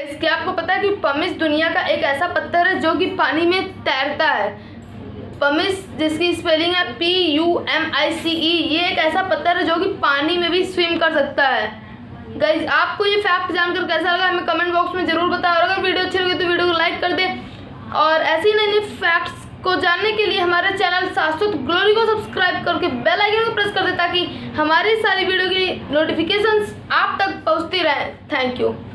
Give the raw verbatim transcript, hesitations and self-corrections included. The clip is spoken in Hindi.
गाइस, क्या आपको पता है कि पमिस दुनिया का एक ऐसा पत्थर है जो कि पानी में तैरता है। पमिस जिसकी स्पेलिंग है P U M I C E, ये एक ऐसा पत्थर है जो कि पानी में भी स्विम कर सकता है। गाइस, आपको ये फैक्ट जानकर कैसा लगा हमें कमेंट बॉक्स में जरूर बताओ, और अगर वीडियो अच्छी लगी तो वीडियो को लाइक कर दे। और ऐसी नई नई फैक्ट्स को जानने के लिए हमारे चैनल शाश्वत ग्लोरी को सब्सक्राइब करके बेल आइकन को प्रेस कर दे ताकि हमारी सारी वीडियो की नोटिफिकेशंस आप तक पहुंचती रहे। Thank you.